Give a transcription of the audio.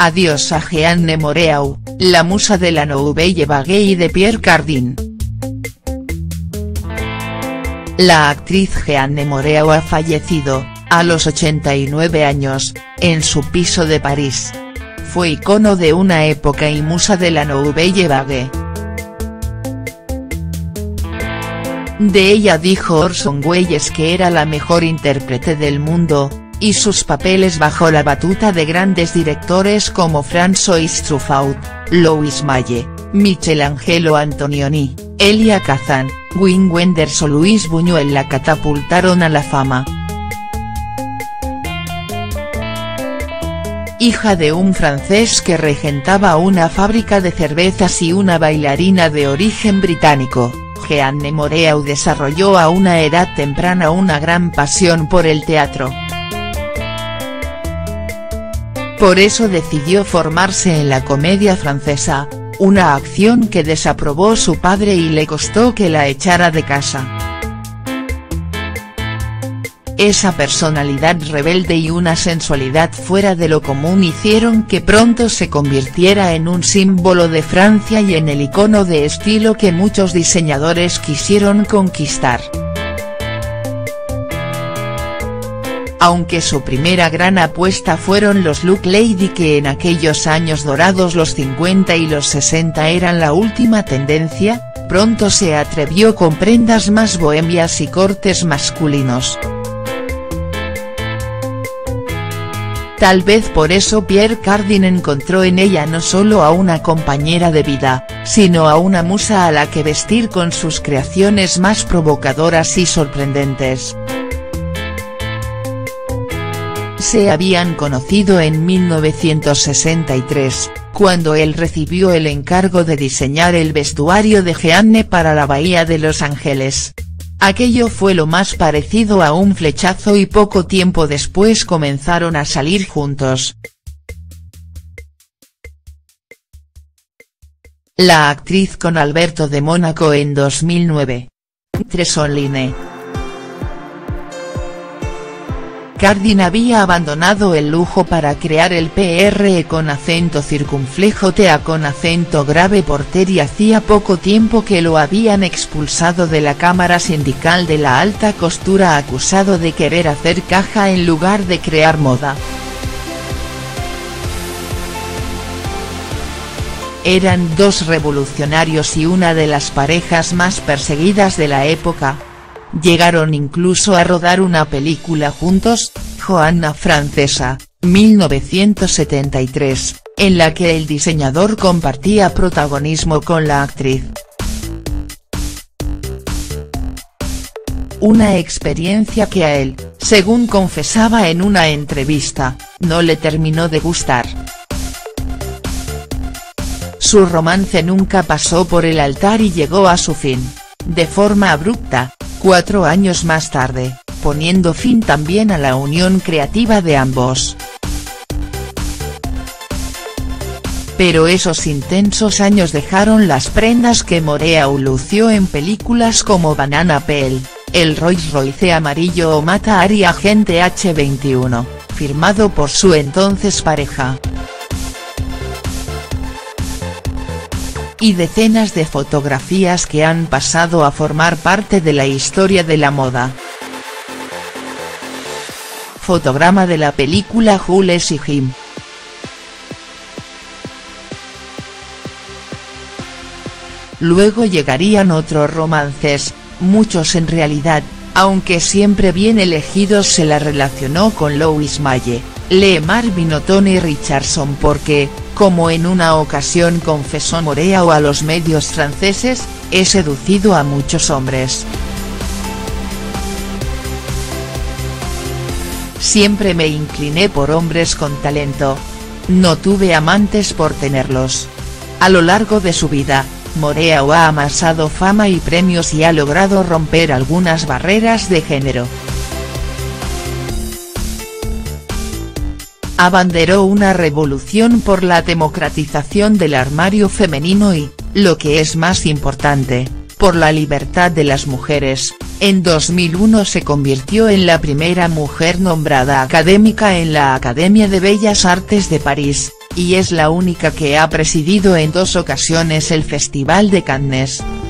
Adiós a Jeanne Moreau, la musa de la Nouvelle Vague y de Pierre Cardin. La actriz Jeanne Moreau ha fallecido, a los 89 años, en su piso de París. Fue icono de una época y musa de la Nouvelle Vague. De ella dijo Orson Welles que era la mejor intérprete del mundo, y sus papeles bajo la batuta de grandes directores como François Truffaut, Louis Malle, Michelangelo Antonioni, Elia Kazan, Wim Wenders o Luis Buñuel la catapultaron a la fama. Hija de un francés que regentaba una fábrica de cervezas y una bailarina de origen británico, Jeanne Moreau desarrolló a una edad temprana una gran pasión por el teatro. Por eso decidió formarse en la comedia francesa, una acción que desaprobó su padre y le costó que la echara de casa. Esa personalidad rebelde y una sensualidad fuera de lo común hicieron que pronto se convirtiera en un símbolo de Francia y en el icono de estilo que muchos diseñadores quisieron conquistar. Aunque su primera gran apuesta fueron los look lady que en aquellos años dorados los 50 y los 60 eran la última tendencia, pronto se atrevió con prendas más bohemias y cortes masculinos. Tal vez por eso Pierre Cardin encontró en ella no solo a una compañera de vida, sino a una musa a la que vestir con sus creaciones más provocadoras y sorprendentes. Se habían conocido en 1963, cuando él recibió el encargo de diseñar el vestuario de Jeanne para la Bahía de Los Ángeles. Aquello fue lo más parecido a un flechazo y poco tiempo después comenzaron a salir juntos. La actriz con Alberto de Mónaco en 2009. Tres online. Cardin había abandonado el lujo para crear el PRE con acento circunflejo TA con acento grave porter y hacía poco tiempo que lo habían expulsado de la Cámara Sindical de la Alta Costura acusado de querer hacer caja en lugar de crear moda. Eran dos revolucionarios y una de las parejas más perseguidas de la época. Llegaron incluso a rodar una película juntos, Joanna Francesa, 1973, en la que el diseñador compartía protagonismo con la actriz. Una experiencia que a él, según confesaba en una entrevista, no le terminó de gustar. Su romance nunca pasó por el altar y llegó a su fin, de forma abrupta, 4 años más tarde, poniendo fin también a la unión creativa de ambos. Pero esos intensos años dejaron las prendas que Moreau lució en películas como Banana Peel, el Rolls Royce amarillo o Mata Hari Agente H21, firmado por su entonces pareja. Y decenas de fotografías que han pasado a formar parte de la historia de la moda. Fotograma de la película Jules y Jim. Luego llegarían otros romances, muchos en realidad, aunque siempre bien elegidos. Se la relacionó con Louis Malle, Lemar Binotton y Richardson porque, como en una ocasión confesó Moreau a los medios franceses, he seducido a muchos hombres. Siempre me incliné por hombres con talento. No tuve amantes por tenerlos. A lo largo de su vida, Moreau ha amasado fama y premios y ha logrado romper algunas barreras de género. Abanderó una revolución por la democratización del armario femenino y, lo que es más importante, por la libertad de las mujeres. En 2001 se convirtió en la primera mujer nombrada académica en la Academia de Bellas Artes de París, y es la única que ha presidido en 2 ocasiones el Festival de Cannes.